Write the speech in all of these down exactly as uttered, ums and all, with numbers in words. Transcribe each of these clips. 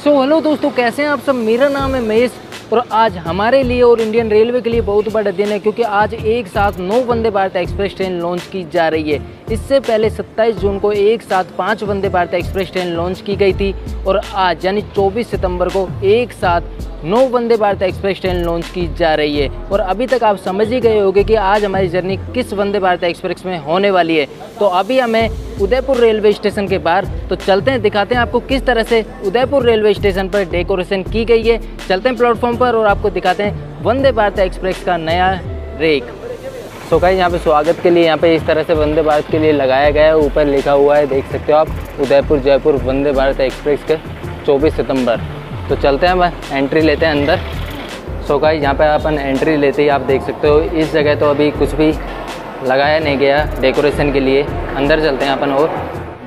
So hello दोस्तों, कैसे हैं आप सब। मेरा नाम है महेश और आज हमारे लिए और इंडियन रेलवे के लिए बहुत बड़ा दिन है, क्योंकि आज एक साथ नौ Vande Bharat Express train launch की जा रही है। इससे पहले सत्ताईस जून को एक साथ पाँच Vande Bharat Express train launch की गई थी और आज यानी चौबीस सितंबर को एक साथ नौ Vande Bharat Express train launch की जा रही है। और अभी तक आप समझ ही गए होंगे कि आज हमारी जर्नी किस वंदे भारत एक्सप्रेस में होने वाली है। तो अभी हमें उदयपुर रेलवे स्टेशन के बाहर तो चलते हैं, दिखाते हैं आपको किस तरह से उदयपुर रेलवे स्टेशन पर डेकोरेशन की गई है। चलते हैं प्लेटफॉर्म पर और आपको दिखाते हैं वंदे भारत एक्सप्रेस का नया रेक। सो गाइस, यहाँ पे स्वागत के लिए यहाँ पे इस तरह से वंदे भारत के लिए लगाया गया है। ऊपर लिखा हुआ है, देख सकते हो आप, उदयपुर जयपुर वंदे भारत एक्सप्रेस के चौबीस सितंबर। तो चलते हैं, हम एंट्री लेते हैं अंदर। सो गाइस, यहाँ पे अपन एंट्री लेते ही आप देख सकते हो इस जगह तो अभी कुछ भी लगाया नहीं गया डेकोरेशन के लिए। अंदर चलते हैं अपन और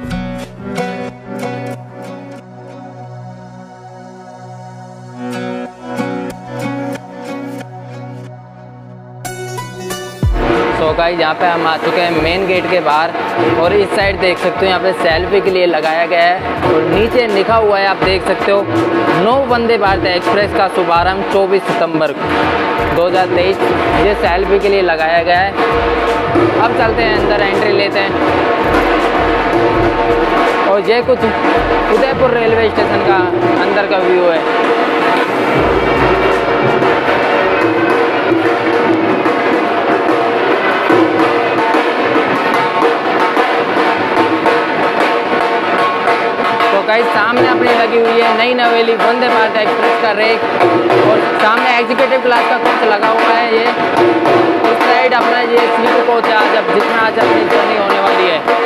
तो गाइस, यहाँ पे हम आ चुके हैं मेन गेट के बाहर और इस साइड देख सकते हो यहाँ पे सेल्फी के लिए लगाया गया है और नीचे लिखा हुआ है, आप देख सकते हो, नौ वंदे भारत एक्सप्रेस का शुभारंभ चौबीस सितंबर दो हज़ार तेईस। ये सेल्फी के लिए लगाया गया है। अब चलते हैं अंदर, एंट्री लेते हैं और ये कुछ उदयपुर रेलवे स्टेशन का अंदर का व्यू है। गाइस, सामने अपनी लगी हुई है नई नवेली वंदे भारत एक्सप्रेस का रेक और सामने एग्जीक्यूटिव क्लास का कोच लगा हुआ है। ये उस साइड अपना ये स्लीपर कोच है, आज अब जितना आज अपनी जर्नी होने वाली है।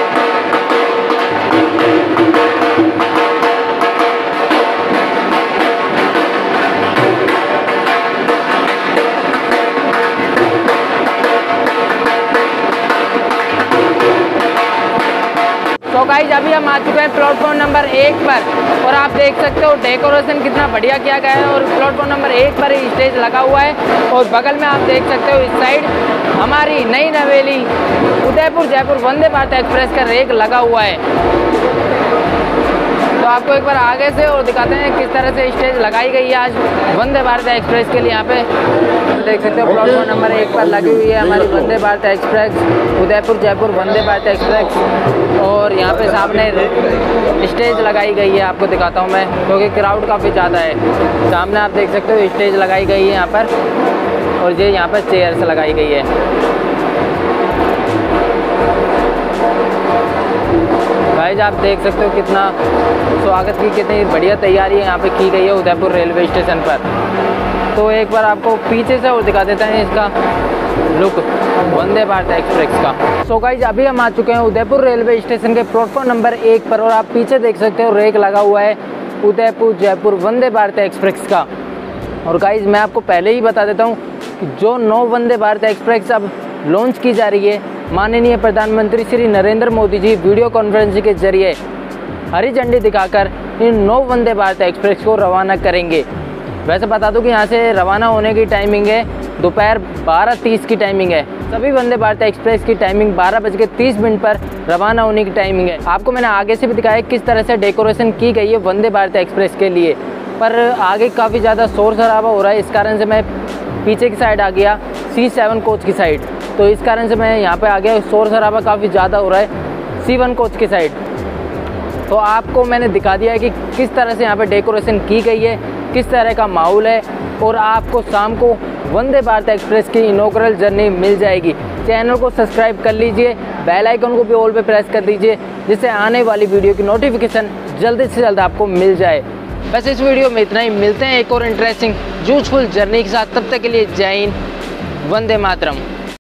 तो गाइस, अभी हम आ चुके हैं प्लेटफॉर्म नंबर एक पर और आप देख सकते हो डेकोरेशन कितना बढ़िया किया गया है। और प्लेटफॉर्म नंबर एक पर ही स्टेज लगा हुआ है और बगल में आप देख सकते हो इस साइड हमारी नई नवेली उदयपुर जयपुर वंदे भारत एक्सप्रेस का रेक लगा हुआ है। तो आपको एक बार आगे से और दिखाते हैं किस तरह से स्टेज लगाई गई है आज वंदे भारत एक्सप्रेस के लिए। यहाँ पे देख सकते हो प्लेटफॉर्म नंबर एक पर लगी हुई है हमारी वंदे भारत एक्सप्रेस उदयपुर जयपुर वंदे भारत एक्सप्रेस और यहाँ पे सामने स्टेज लगाई गई है। आपको दिखाता हूँ मैं, क्योंकि क्राउड काफ़ी ज़्यादा है। सामने आप देख सकते हो स्टेज लगाई गई है यहाँ पर और ये यहाँ पर चेयर्स लगाई गई है। गाइस, आप देख सकते हो कितना स्वागत की कितनी बढ़िया तैयारी यहाँ पे की गई है उदयपुर रेलवे स्टेशन पर। तो एक बार आपको पीछे से और दिखा देते हैं इसका लुक वंदे भारत एक्सप्रेस का। सो गाइस, अभी हम आ चुके हैं उदयपुर रेलवे स्टेशन के प्लेटफॉर्म नंबर एक पर और आप पीछे देख सकते हो रेक लगा हुआ है उदयपुर जयपुर वंदे भारत एक्सप्रेस का। और गाइस, मैं आपको पहले ही बता देता हूँ कि जो नौ वंदे भारत एक्सप्रेस अब लॉन्च की जा रही है, माननीय प्रधानमंत्री श्री नरेंद्र मोदी जी वीडियो कॉन्फ्रेंसिंग के जरिए हरी झंडी दिखाकर इन नौ वंदे भारत एक्सप्रेस को रवाना करेंगे। वैसे बता दूं कि यहाँ से रवाना होने की टाइमिंग है दोपहर बारह तीस की टाइमिंग है। सभी वंदे भारत एक्सप्रेस की टाइमिंग बारह बज के तीस मिनट पर रवाना होने की टाइमिंग है। आपको मैंने आगे से भी दिखाया किस तरह से डेकोरेशन की गई है वंदे भारत एक्सप्रेस के लिए, पर आगे काफ़ी ज़्यादा शोर शराबा हो रहा है। इस कारण से मैं पीछे की साइड आ गया, सी सेवन कोच की साइड। तो इस कारण से मैं यहाँ पे आ गया, शोर शराबा काफ़ी ज़्यादा हो रहा है सी वन कोच की साइड। तो आपको मैंने दिखा दिया है कि किस तरह से यहाँ पे डेकोरेशन की गई है, किस तरह का माहौल है और आपको शाम को वंदे भारत एक्सप्रेस की इनॉग्रल जर्नी मिल जाएगी। चैनल को सब्सक्राइब कर लीजिए, बेल आइकन को भी ऑल पे प्रेस कर दीजिए, जिससे आने वाली वीडियो की नोटिफिकेशन जल्दी से जल्द आपको मिल जाए। बस इस वीडियो में इतना ही, मिलते हैं एक और इंटरेस्टिंग यूजफुल जर्नी के साथ। तब तक के लिए जय हिंद, वंदे मातरम।